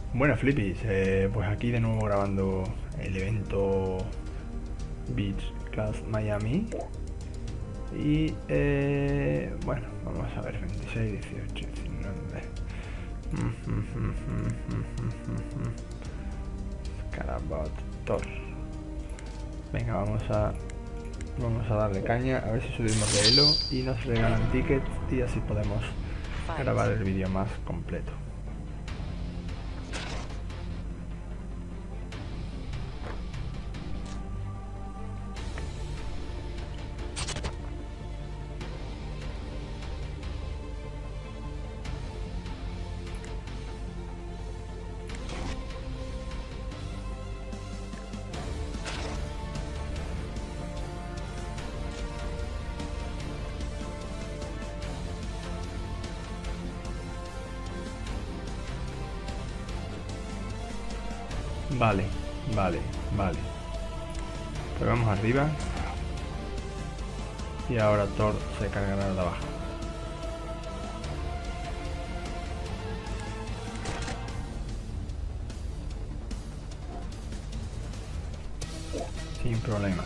Bueno, Flippies, pues aquí de nuevo grabando el evento Beach Class Miami. Y bueno, vamos a ver, 26, 18, 19. Scarabot Thor. Venga, vamos a darle caña, a ver si subimos de elo y nos regalan tickets y así podemos grabar el vídeo más completo. Vale. Pues vamos arriba. Y ahora Thor se cargará de abajo. Sin problema.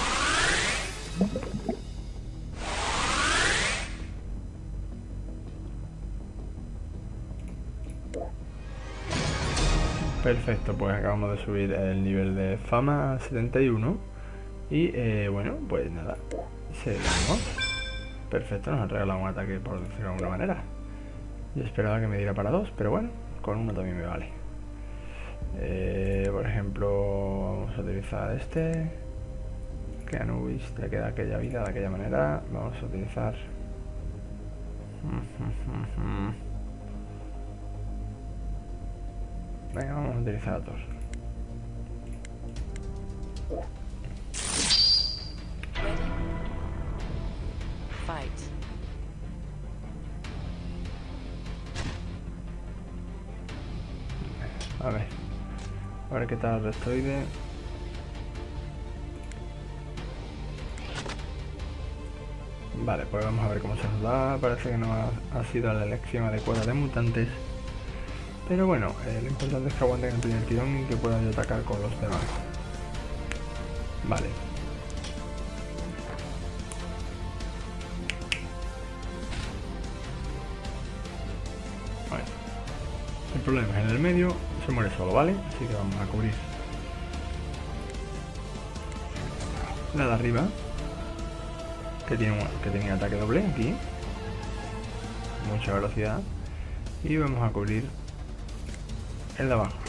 Perfecto, pues acabamos de subir el nivel de fama a 71. Y bueno, pues nada, seguimos. Perfecto, nos han regalado un ataque, por decirlo de alguna manera. Yo esperaba que me diera para dos, pero bueno, con uno también me vale. Por ejemplo, vamos a utilizar este. Que Anubis te queda aquella vida de aquella manera. Vamos a utilizar... Venga, vamos a utilizar a Thor. A ver qué tal el restoide. Vale, pues vamos a ver cómo se nos da. Parece que no ha sido la elección adecuada de mutantes. Pero bueno, lo importante es que aguanten el primer tirón y que puedan atacar con los demás. Vale. Bueno. El problema es en el medio, se muere solo, ¿vale? Así que vamos a cubrir la de arriba, que tiene ataque doble aquí. Mucha velocidad. Y vamos a cubrir el de abajo.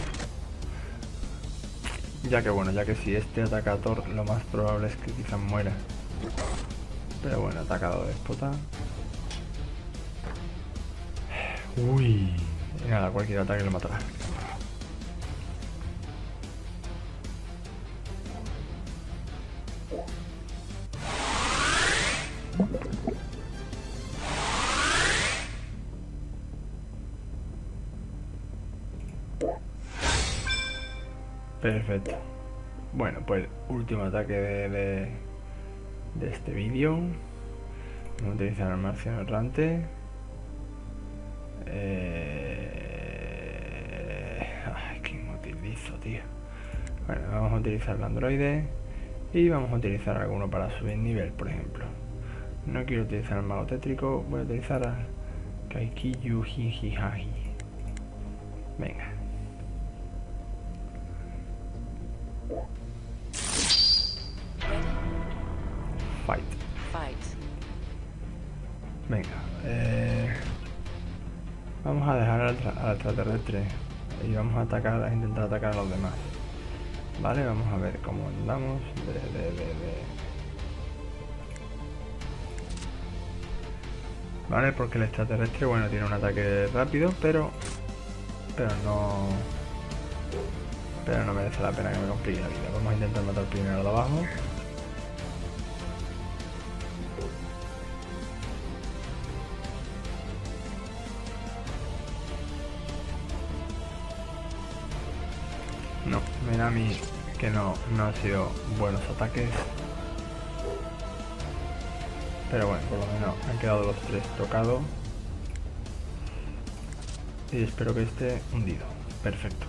Ya que si este ataca a Thor, lo más probable es que quizás muera. Pero bueno, atacado déspota. Uy, nada, cualquier ataque lo matará. Perfecto. Bueno, pues último ataque de este vídeo. Vamos a utilizar el marciano errante. Ay, qué inutilizo, tío. Bueno, vamos a utilizar el androide. Y vamos a utilizar alguno para subir nivel, por ejemplo. No quiero utilizar el mago tétrico. Voy a utilizar a Kaikiju Hihihahi. Venga. Fight. Venga. Vamos a dejar al extraterrestre. Y vamos a intentar atacar a los demás. Vale, vamos a ver cómo andamos. Vale, porque el extraterrestre, bueno, tiene un ataque rápido, pero no merece la pena que me complique la vida. Vamos a intentar matar primero al de abajo. No, me da a mí que no han sido buenos ataques. Pero bueno, por lo menos han quedado los tres tocados. Y espero que esté hundido. Perfecto.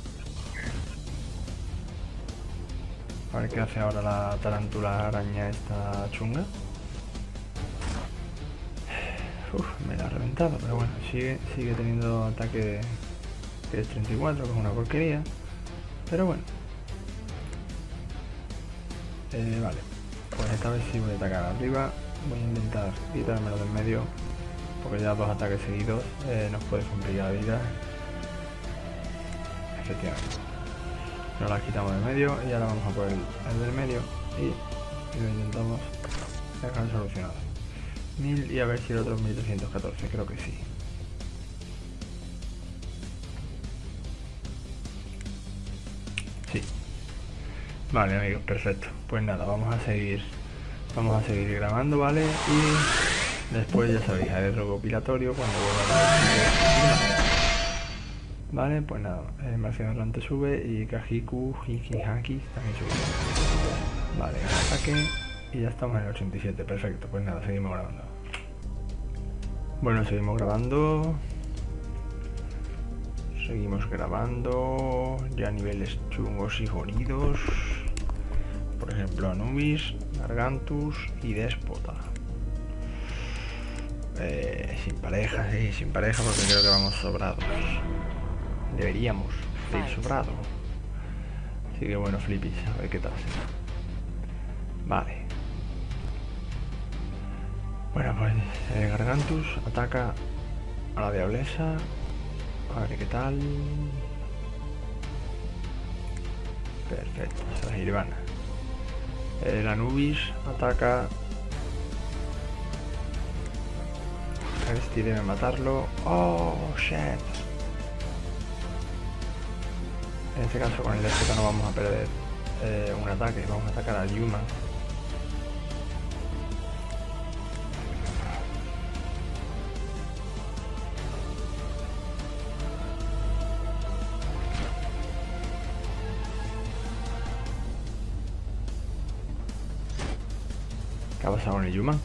A ver qué hace ahora la tarántula araña esta chunga. Uf, me la ha reventado, pero bueno, sigue teniendo ataque que es 34, que es una porquería. Pero bueno. Vale, pues esta vez sí voy a atacar arriba. Voy a intentar quitármelo del medio, porque ya 2 ataques seguidos nos puede complicar la vida. Efectivamente. Nos las quitamos del medio y ahora vamos a por el del medio y lo intentamos dejar solucionado. 1000 y a ver si el otro es 1314, creo que sí. Sí. Vale, amigos, perfecto. Pues nada, vamos a seguir grabando, ¿vale? Y después ya sabéis, haré el recopilatorio cuando vuelva a la. Vale, pues nada, Marciano Atlante sube y Kajiku, Hiki-Haki también sube. Vale, ataque y ya estamos en el 87, perfecto, pues nada, seguimos grabando. Bueno, seguimos grabando, ya niveles chungos y jodidos. Por ejemplo, Anubis, Gargantus y Déspota. Sin pareja, sí, sin pareja porque creo que vamos sobrados. Deberíamos de ir sobrado. Así que bueno, flipis, a ver qué tal será. Vale. Bueno, pues Gargantus ataca a la diablesa. A ver qué tal. Perfecto, se la Irvana. El Anubis ataca. A ver si debe matarlo. Oh, shit. En este caso con el Déspota no vamos a perder un ataque, vamos a atacar al Yuma. ¿Qué ha pasado con el Yuma?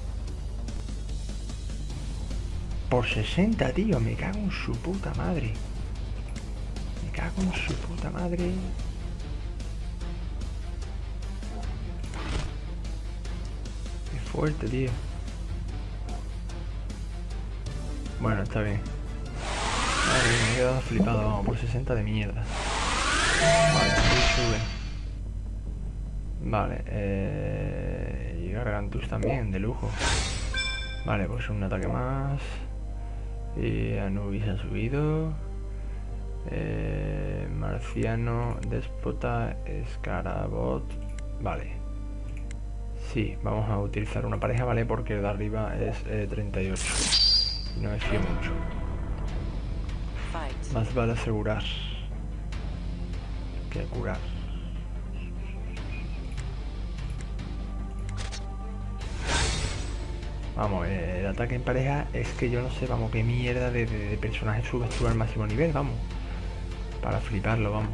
Por 60, tío, me cago en su puta madre. Me cago en su puta madre. Qué fuerte, tío. Bueno, está bien. Madre mía, me he quedado flipado, vamos, por 60 de mierda. Vale, ahí sube. Vale, y Gargantus también, de lujo. Vale, pues un ataque más. Y Anubis ha subido. Marciano, Déspota, Escarabot. Vale. Sí, vamos a utilizar una pareja, ¿vale? Porque el de arriba es 38. Y no me fío mucho. Más vale asegurar que curar. Vamos, el ataque en pareja es que yo no sé, vamos, qué mierda de personaje subes tú al máximo nivel, vamos. Para fliparlo, vamos.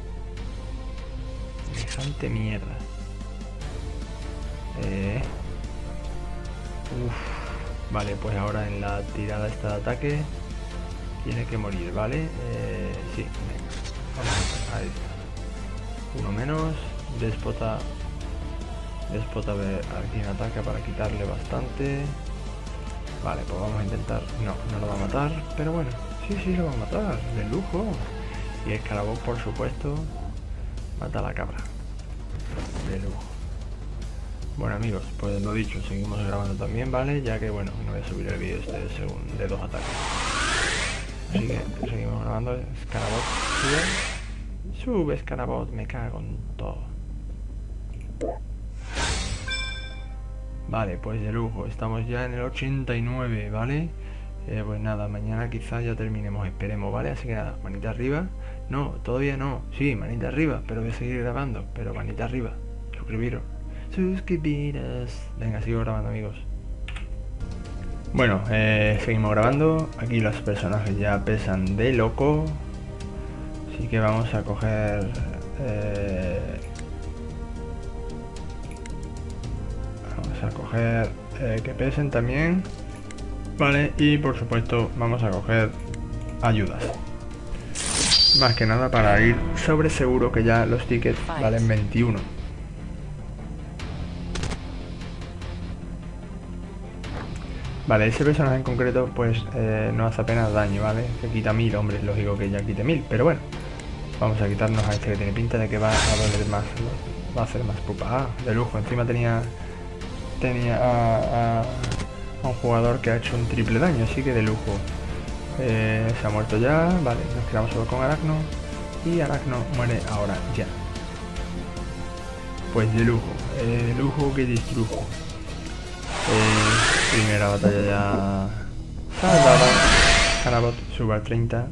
Semejante mierda. Vale, pues ahora en la tirada esta de ataque tiene que morir, ¿vale? Sí, venga. Vamos, ahí está. Uno menos. Déspota a ver a quién ataca para quitarle bastante. Vale, pues vamos a intentar. No lo va a matar, pero bueno, sí lo va a matar, de lujo. Y Escarabot, por supuesto, mata a la cabra, de lujo. Bueno, amigos, pues lo dicho, seguimos grabando también, ¿vale? Ya que bueno, no voy a subir el vídeo de 2 ataques. Así que seguimos grabando. Escarabot, sube Escarabot, me cago en todo. Vale, pues de lujo, estamos ya en el 89, ¿vale? Pues nada, mañana quizás ya terminemos, esperemos, ¿vale? Así que nada, manita arriba. No, todavía no, sí, manita arriba, pero voy a seguir grabando, pero manita arriba, suscribiros. Venga, sigo grabando, amigos. Bueno, seguimos grabando. Aquí los personajes ya pesan de loco. Así que vamos a coger... vamos a coger que pesen también. Vale, y por supuesto vamos a coger ayudas. Más que nada para ir sobre seguro que ya los tickets valen 21. Vale, ese personaje en concreto pues no hace apenas daño, ¿vale? Se quita 1000, hombre, es lógico que ya quite 1000, pero bueno. Vamos a quitarnos a este que tiene pinta de que va a doler más, va a ser más pupa. Ah, de lujo, encima tenía a un jugador que ha hecho un triple daño, así que de lujo. Se ha muerto ya, vale, nos quedamos solo con Aracno. Y Aracno muere ahora ya. Pues de lujo que distrujo. Primera batalla ya saldada. Carabot sube al 30.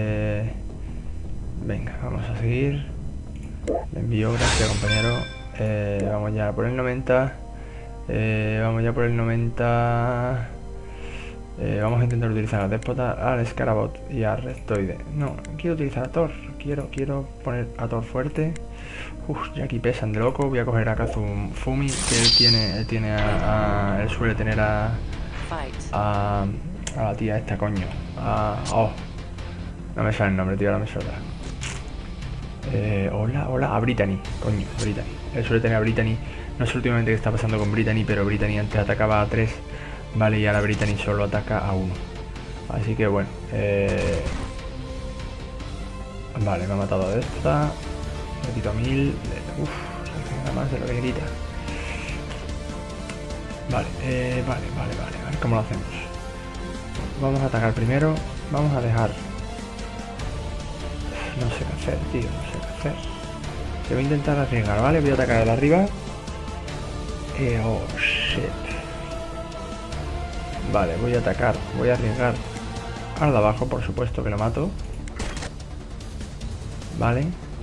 Venga, vamos a seguir. Le envío, gracias compañero. Vamos ya por el 90. Vamos ya por el 90. Vamos a intentar utilizar a Déspota, al Scarabot y a Rectoide. No, quiero utilizar a Thor. Quiero poner a Thor fuerte. Uf, ya aquí pesan de loco. Voy a coger a Kazufumi, que él suele tener a la tía esta, coño. Oh, no me sale el nombre, tío, ahora me saldrá. Hola, a Brittany, coño, Brittany. Él suele tener a Brittany. No sé últimamente qué está pasando con Brittany, pero Brittany antes atacaba a 3. Vale, y ahora Brittany solo ataca a 1. Así que bueno. Vale, me ha matado a esta. Le quito a 1000. Uff, nada más de lo que grita. Vale, vale. A ver cómo lo hacemos. Vamos a atacar primero. Vamos a dejar. No sé qué hacer, tío. No sé qué hacer. Te voy a intentar arriesgar, ¿vale? Voy a atacar de arriba. Oh, shit. Vale, voy a atacar. Voy a arriesgar al de abajo, por supuesto que lo mato. Vale.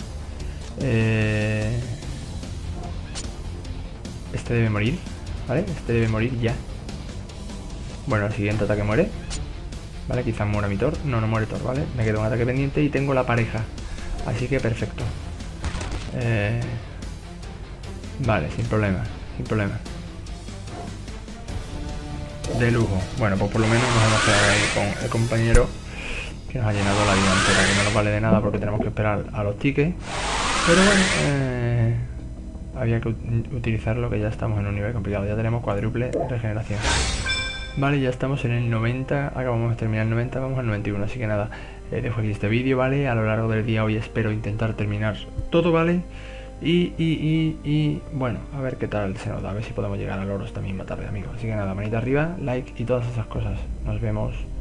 Este debe morir. ¿Vale? Este debe morir ya. Bueno, el siguiente ataque muere. Vale, quizás muera mi Thor. No, no muere Thor, ¿vale? Me queda un ataque pendiente y tengo la pareja. Así que perfecto. Vale, sin problema. Sin problema. De lujo. Bueno, pues por lo menos nos hemos quedado ahí con el compañero que nos ha llenado la vida entera, que no nos vale de nada porque tenemos que esperar a los tickets. Pero bueno, había que utilizarlo, que ya estamos en un nivel complicado. Ya tenemos cuádruple regeneración. Vale, ya estamos en el 90. Acabamos de terminar el 90, vamos al 91. Así que nada, dejo aquí este vídeo, ¿vale? A lo largo del día hoy espero intentar terminar todo, ¿vale? Y bueno, a ver qué tal se nos da, a ver si podemos llegar a loros también más tarde, amigos. Así que nada, manita arriba, like y todas esas cosas. Nos vemos.